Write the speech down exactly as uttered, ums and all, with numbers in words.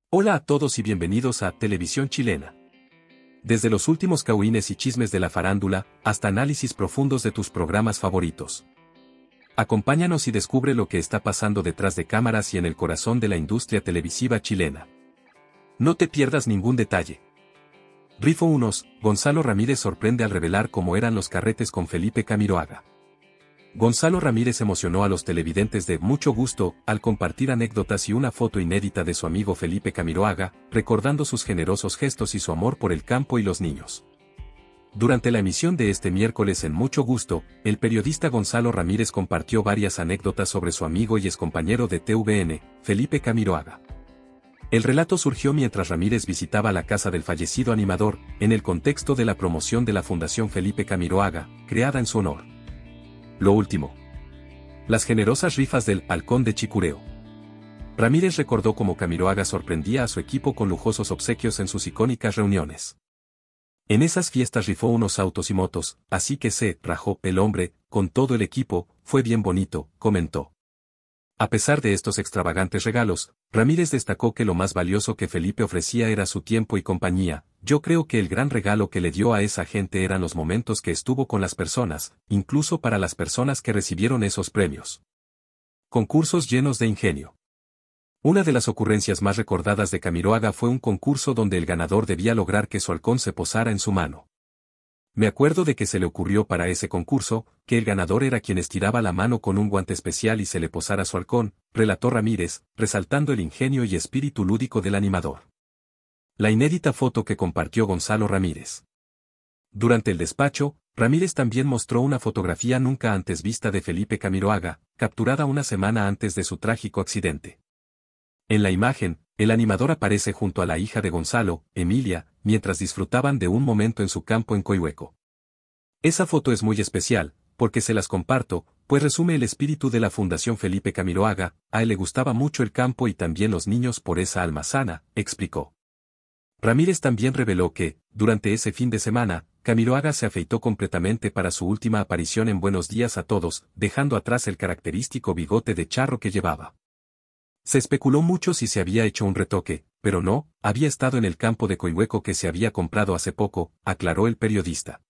Hola a todos y bienvenidos a Televisión Chilena. Desde los últimos cagüines y chismes de la farándula, hasta análisis profundos de tus programas favoritos. Acompáñanos y descubre lo que está pasando detrás de cámaras y en el corazón de la industria televisiva chilena. No te pierdas ningún detalle. Rifo unos, Gonzalo Ramírez sorprende al revelar cómo eran los carretes con Felipe Camiroaga. Gonzalo Ramírez emocionó a los televidentes de Mucho Gusto al compartir anécdotas y una foto inédita de su amigo Felipe Camiroaga, recordando sus generosos gestos y su amor por el campo y los niños. Durante la emisión de este miércoles en Mucho Gusto, el periodista Gonzalo Ramírez compartió varias anécdotas sobre su amigo y excompañero de T V N, Felipe Camiroaga. El relato surgió mientras Ramírez visitaba la casa del fallecido animador, en el contexto de la promoción de la Fundación Felipe Camiroaga, creada en su honor. Lo último. Las generosas rifas del Halcón de Chicureo. Ramírez recordó cómo Camiroaga sorprendía a su equipo con lujosos obsequios en sus icónicas reuniones. En esas fiestas rifó unos autos y motos, así que se rajó el hombre, con todo el equipo, fue bien bonito, comentó. A pesar de estos extravagantes regalos, Ramírez destacó que lo más valioso que Felipe ofrecía era su tiempo y compañía. Yo creo que el gran regalo que le dio a esa gente eran los momentos que estuvo con las personas, incluso para las personas que recibieron esos premios. Concursos llenos de ingenio. Una de las ocurrencias más recordadas de Camiroaga fue un concurso donde el ganador debía lograr que su halcón se posara en su mano. Me acuerdo de que se le ocurrió para ese concurso, que el ganador era quien estiraba la mano con un guante especial y se le posara su halcón, relató Ramírez, resaltando el ingenio y espíritu lúdico del animador. La inédita foto que compartió Gonzalo Ramírez. Durante el despacho, Ramírez también mostró una fotografía nunca antes vista de Felipe Camiroaga, capturada una semana antes de su trágico accidente. En la imagen, el animador aparece junto a la hija de Gonzalo, Emilia, mientras disfrutaban de un momento en su campo en Coihueco. Esa foto es muy especial, porque se las comparto, pues resume el espíritu de la Fundación Felipe Camiroaga. A él le gustaba mucho el campo y también los niños por esa alma sana, explicó. Ramírez también reveló que, durante ese fin de semana, Camiroaga se afeitó completamente para su última aparición en Buenos Días a Todos, dejando atrás el característico bigote de charro que llevaba. Se especuló mucho si se había hecho un retoque, pero no, había estado en el campo de Coihueco que se había comprado hace poco, aclaró el periodista.